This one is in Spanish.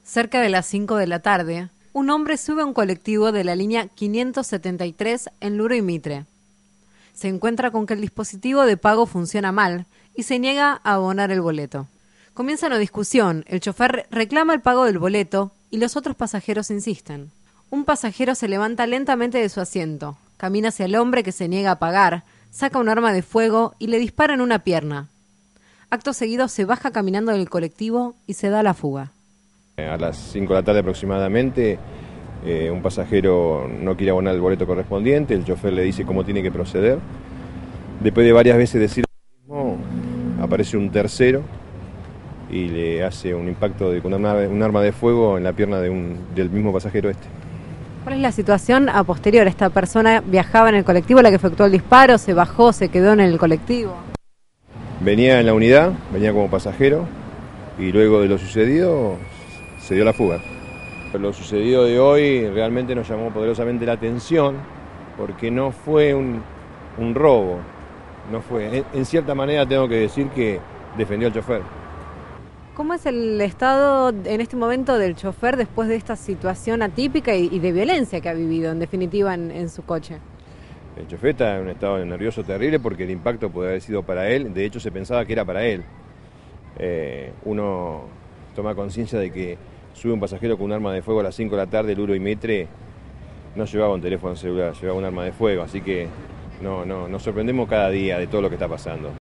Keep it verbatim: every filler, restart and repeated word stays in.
Cerca de las cinco de la tarde, un hombre sube a un colectivo de la línea quinientos setenta y tres en Luro y Mitre. Se encuentra con que el dispositivo de pago funciona mal y se niega a abonar el boleto. Comienza una discusión, el chofer reclama el pago del boleto y los otros pasajeros insisten. Un pasajero se levanta lentamente de su asiento, camina hacia el hombre que se niega a pagar, saca un arma de fuego y le dispara en una pierna. Acto seguido se baja caminando del colectivo y se da la fuga. A las cinco de la tarde aproximadamente, eh, un pasajero no quiere abonar el boleto correspondiente, el chofer le dice cómo tiene que proceder. Después de varias veces decir lo mismo, aparece un tercero y le hace un impacto de, con un, arma, un arma de fuego en la pierna de un, del mismo pasajero este. ¿Cuál es la situación a posterior? ¿Esta persona viajaba en el colectivo, la que efectuó el disparo, se bajó, se quedó en el colectivo? Venía en la unidad, venía como pasajero y luego de lo sucedido se dio la fuga. Lo sucedido de hoy realmente nos llamó poderosamente la atención porque no fue un, un robo, no fue. En, en cierta manera tengo que decir que defendió al chofer. ¿Cómo es el estado en este momento del chofer después de esta situación atípica y, y de violencia que ha vivido, en definitiva, en, en su coche? El chofer está en un estado nervioso terrible porque el impacto puede haber sido para él, de hecho se pensaba que era para él. Eh, uno toma conciencia de que sube un pasajero con un arma de fuego a las cinco de la tarde, Luro y Mitre, no llevaba un teléfono celular, llevaba un arma de fuego, así que no, no, nos sorprendemos cada día de todo lo que está pasando.